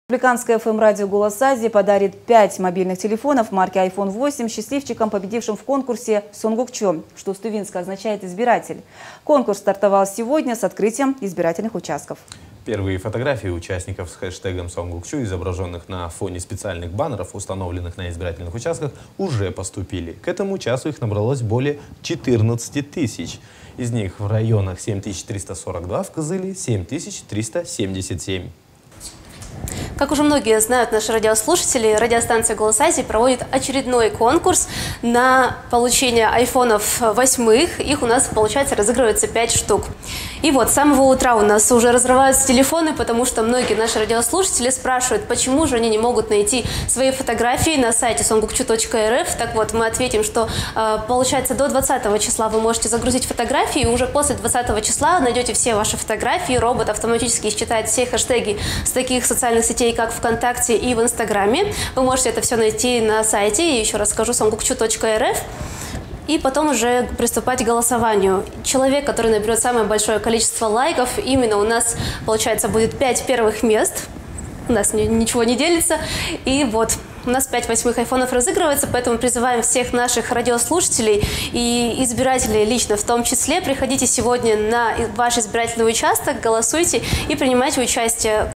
Республиканское ФМ-радио «Голос Азии» подарит 5 мобильных телефонов марки iPhone 8 счастливчикам, победившим в конкурсе «Сонгукчо», что с тувинска означает «избиратель». Конкурс стартовал сегодня с открытием избирательных участков. Первые фотографии участников с хэштегом «Сонгукчо», изображенных на фоне специальных баннеров, установленных на избирательных участках, уже поступили. К этому часу их набралось более 14 тысяч. Из них в районах 7342, в Кызыле 7377. Как уже многие знают наши радиослушатели, радиостанция «Голос Азии» проводит очередной конкурс на получение айфонов 8. Их у нас, получается, разыгрывается 5 штук. И вот с самого утра у нас уже разрываются телефоны, потому что многие наши радиослушатели спрашивают, почему же они не могут найти свои фотографии на сайте songukchu.rf. Так вот, мы ответим, что, получается, до 20 числа вы можете загрузить фотографии, и уже после 20 числа найдете все ваши фотографии. Робот автоматически считает все хэштеги с таких социальных сетей, как ВКонтакте и в Инстаграме. Вы можете это все найти на сайте, еще раз скажу, songukchu.rf. И потом уже приступать к голосованию. Человек, который наберет самое большое количество лайков, именно у нас, получается, будет 5 первых мест. У нас ничего не делится. И вот у нас 5 8 айфонов разыгрывается, поэтому призываем всех наших радиослушателей и избирателей лично в том числе. Приходите сегодня на ваш избирательный участок, голосуйте и принимайте участие.